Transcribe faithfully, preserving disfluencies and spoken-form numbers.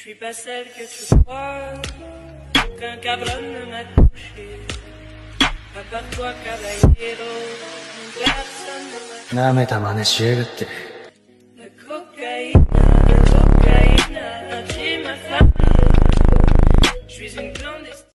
suis pas celle que tu crois, aucun cabron ne m'a touché. À part toi, caballero, personne ne m'a touché. 舐めた真似しやがって。